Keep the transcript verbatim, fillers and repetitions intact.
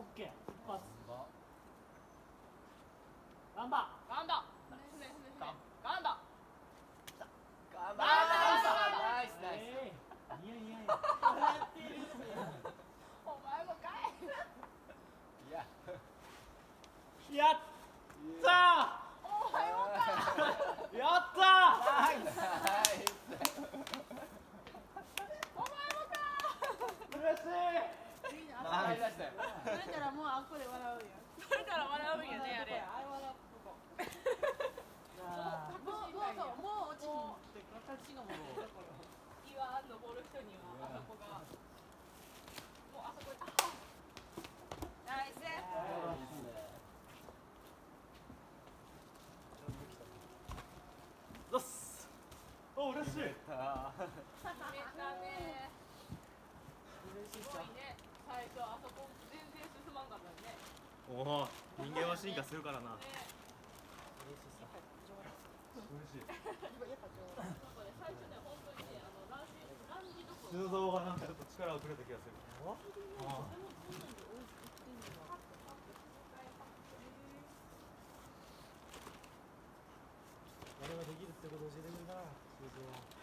オッケー。一発。ガンバ。 ガンダ。ガンダ。 ガンバ。 ナイスナイス。 いやいやいや。 お前もかい。 いや。 やったお前もか。 ー。やったナイス。 お前もか。 ー。嬉しい。 ナイス。 それたらもうあっこで笑うんや。 それたら笑うんやねあれ。 あれ笑うここ。もうもうそうもう落ちひんって形がもう岩登る人にはあそこが。もうあそこに。ナイス。 どっす。お、嬉しい。 決めたね。すごいね。最初あそこ全然進まんかったね。 おお、人間は進化するからな。 ね。 嬉しい。 なんかね最初ね本当にねあのランジランジどころ。 修造がなんかちょっと力をくれた気がする。ああれはできるってことを教えてくれたな、修造は。